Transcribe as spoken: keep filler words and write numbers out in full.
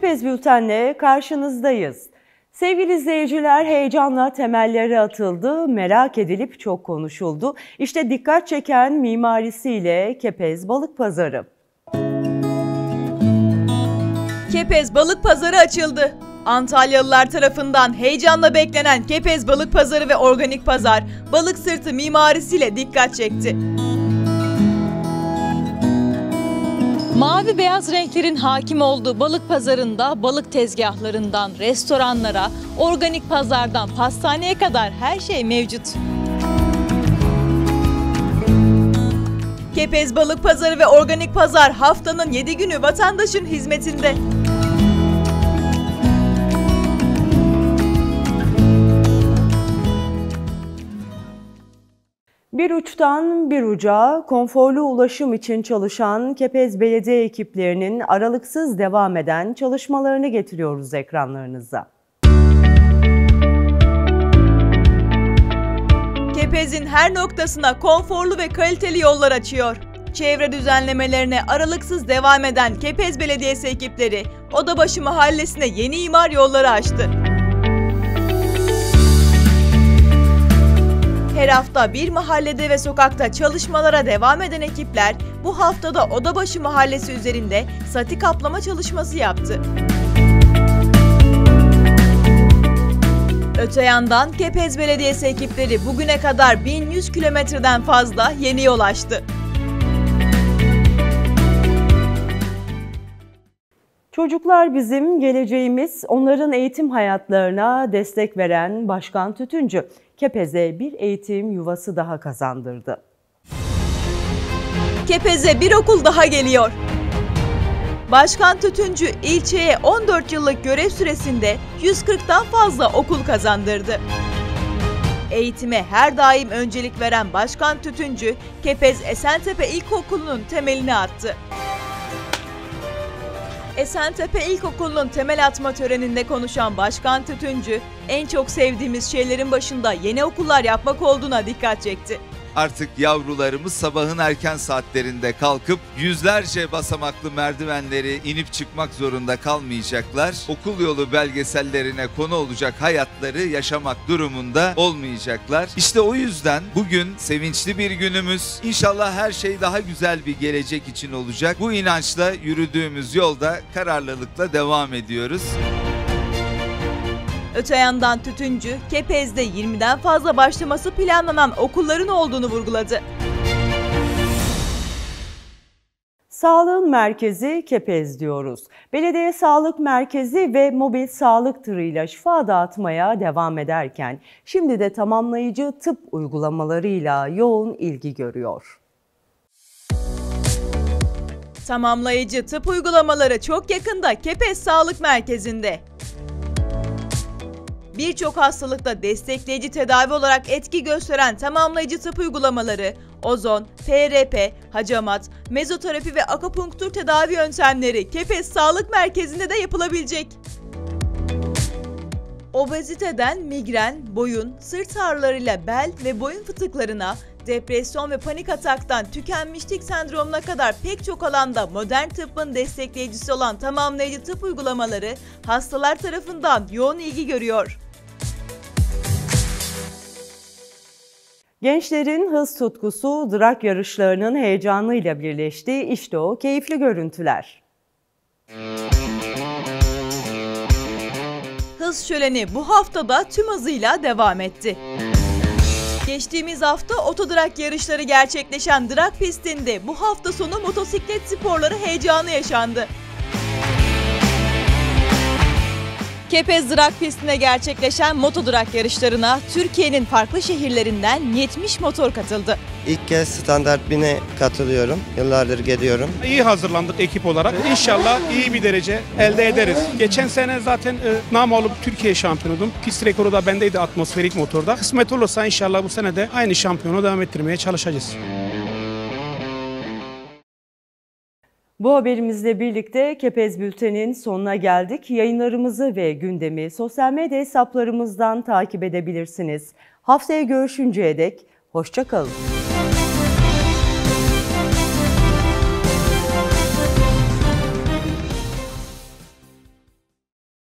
Kepez Bülten'le karşınızdayız. Sevgili izleyiciler, heyecanla temelleri atıldı, merak edilip çok konuşuldu. İşte dikkat çeken mimarisiyle Kepez Balık Pazarı. Kepez Balık Pazarı açıldı. Antalyalılar tarafından heyecanla beklenen Kepez Balık Pazarı ve Organik Pazar, balık sırtı mimarisiyle dikkat çekti. Mavi beyaz renklerin hakim olduğu balık pazarında balık tezgahlarından restoranlara, organik pazardan pastaneye kadar her şey mevcut. Kepez Balık Pazarı ve Organik Pazar haftanın yedi günü vatandaşın hizmetinde. Bir uçtan bir uca konforlu ulaşım için çalışan Kepez Belediye ekiplerinin aralıksız devam eden çalışmalarını getiriyoruz ekranlarınıza. Kepez'in her noktasına konforlu ve kaliteli yollar açıyor. Çevre düzenlemelerine aralıksız devam eden Kepez Belediyesi ekipleri Odabaşı Mahallesi'ne yeni imar yolları açtı. Her hafta bir mahallede ve sokakta çalışmalara devam eden ekipler bu haftada Odabaşı Mahallesi üzerinde sati kaplama çalışması yaptı. Öte yandan Kepez Belediyesi ekipleri bugüne kadar bin yüz kilometreden fazla yeni yol açtı. Çocuklar bizim geleceğimiz, onların eğitim hayatlarına destek veren Başkan Tütüncü, Kepez'e bir eğitim yuvası daha kazandırdı. Kepez'e bir okul daha geliyor. Başkan Tütüncü ilçeye on dört yıllık görev süresinde yüz kırktan fazla okul kazandırdı. Eğitime her daim öncelik veren Başkan Tütüncü, Kepez Esentepe İlkokulu'nun temelini attı. Esentepe İlkokulu'nun temel atma töreninde konuşan Başkan Tütüncü, en çok sevdiğimiz şeylerin başında yeni okullar yapmak olduğuna dikkat çekti. Artık yavrularımız sabahın erken saatlerinde kalkıp yüzlerce basamaklı merdivenleri inip çıkmak zorunda kalmayacaklar. Okul yolu belgesellerine konu olacak hayatları yaşamak durumunda olmayacaklar. İşte o yüzden bugün sevinçli bir günümüz. İnşallah her şey daha güzel bir gelecek için olacak. Bu inançla yürüdüğümüz yolda kararlılıkla devam ediyoruz. Öte yandan Tütüncü, Kepez'de yirmiden fazla başlaması planlanan okulların olduğunu vurguladı. Sağlığın merkezi Kepez diyoruz. Belediye Sağlık Merkezi ve mobil sağlık tırıyla şifa dağıtmaya devam ederken şimdi de tamamlayıcı tıp uygulamalarıyla yoğun ilgi görüyor. Tamamlayıcı tıp uygulamaları çok yakında Kepez Sağlık Merkezi'nde. Birçok hastalıkta destekleyici tedavi olarak etki gösteren tamamlayıcı tıp uygulamaları, ozon, P R P, hacamat, mezoterapi ve akupunktur tedavi yöntemleri Kepez Sağlık Merkezi'nde de yapılabilecek. Obeziteden migren, boyun, sırt ağrılarıyla bel ve boyun fıtıklarına, depresyon ve panik ataktan tükenmişlik sendromuna kadar pek çok alanda modern tıbbın destekleyicisi olan tamamlayıcı tıp uygulamaları hastalar tarafından yoğun ilgi görüyor. Gençlerin hız tutkusu drag yarışlarının heyecanıyla birleşti. İşte o keyifli görüntüler. Hız şöleni bu haftada tüm hızıyla devam etti. Geçtiğimiz hafta otodrag yarışları gerçekleşen drag pistinde bu hafta sonu motosiklet sporları heyecanı yaşandı. Kepez Drag pistinde gerçekleşen motodrag yarışlarına Türkiye'nin farklı şehirlerinden yetmiş motor katıldı. İlk kez standart bine katılıyorum. Yıllardır geliyorum. İyi hazırlandık ekip olarak. İnşallah iyi bir derece elde ederiz. Geçen sene zaten e, namağlup Türkiye şampiyonudum. Pist rekoru da bendeydi atmosferik motorda. Kısmet olursa inşallah bu sene de aynı şampiyonu devam ettirmeye çalışacağız. Bu haberimizle birlikte Kepez Bülten'in sonuna geldik. Yayınlarımızı ve gündemi sosyal medya hesaplarımızdan takip edebilirsiniz. Haftaya görüşünceye dek hoşça kalın.